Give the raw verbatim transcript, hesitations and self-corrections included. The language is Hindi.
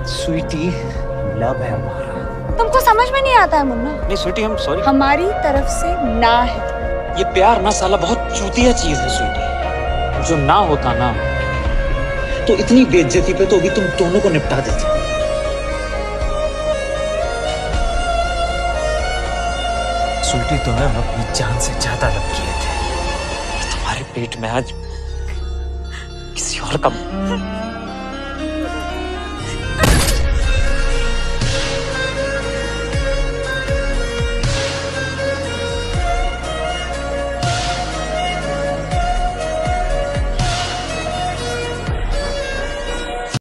स्वीटी, लव है हमारा। तुमको समझ में नहीं आता है मुन्ना? नहीं स्वीटी, हम सॉरी। हमारी तरफ से ना है। ये प्यार ना साला बहुत चूतिया चीज है स्वीटी। जो ना होता ना तो इतनी बेइज्जती पे तो अभी तुम दोनों को निपटा देते। स्वीटी, तुम्हें हम अपनी जान से ज्यादा लव किए थे। तुम्हारे पेट में आज किसी और का